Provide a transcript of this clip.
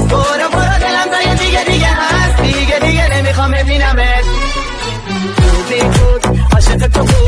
برو برو دلم تا دیگه دیگه هست، دیگه نمیخوام ببینمت. عاشق تو